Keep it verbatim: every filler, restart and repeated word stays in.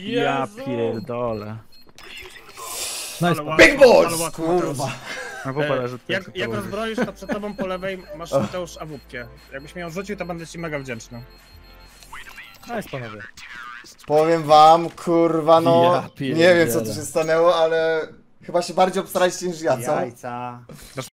Ja pierdolę. Nice. Big balls! Kurwa. No popatrz, Jak, jak rozbroisz, to przed tobą po lewej masz Mateusz awupkę. Jakbyś mi ją rzucił, to będę ci mega wdzięczny. Nice, panowie. Powiem wam, kurwa, no. Ja Nie wiem co tu pierdzielę. się stanęło, ale chyba się bardziej obstaraliście niż ja, co? Jajca.